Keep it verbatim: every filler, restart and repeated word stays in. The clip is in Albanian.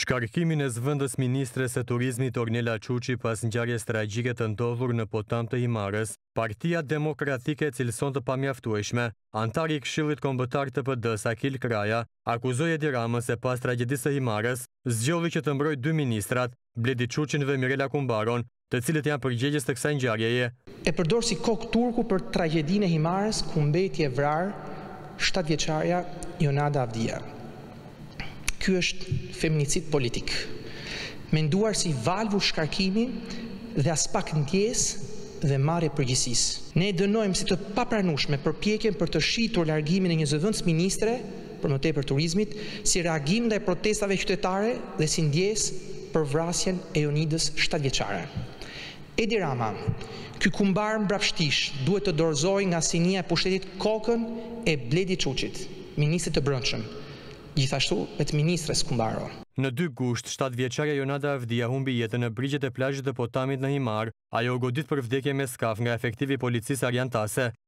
Shkarkimin e zëvendës ministres së turizmit Ornella Quqi pas ngjarjes tragjike të ndodhur në Potam të Himarës, Partia Demokratike cilëson të pamjaftueshme, antari i Këshillit Kombëtar të P D-s Akil Kraja akuzoi Edi Ramën se pas tragjedisë së Himarës zgjodhi që të mbrojë dy ministrat, Bledi Quqin dhe Mirela Kumbaron, të cilët janë përgjegjës të kësaj ngjarjeje. E përdor si kokë turku për tragjedinë e Himarës, ku mbeti e vrarë shtatëvjeçaria Jonada Avdia. Ky është feminicid politik, menduar si valvu shkarkimi dhe as pak ndjesë dhe marrje përgjegjësisë. Ne dënojmë si të papranueshme përpjekjen për të shitur largimin e një zëvendës ministre, për më tepër turizmit, si reagim ndaj protestave qytetare dhe si ndjesë për vrasjen e Jonidës shtatëvjeçare. Edi Rama, ky kumbar mbrapshtish duhet të dorëzojë nga sinia e pushtetit kokën e Bledi Quqit, ministrit të brendshëm, gjithashtu me të ministres Kumbaro. Në dy gusht, shtatëvjeçaria Jonada Avdia humbi jetën në brigjet e plazhit të Potamit në Himar. Ajo u godit për vdekje me skaf nga efektivi policisë Arjan Tase.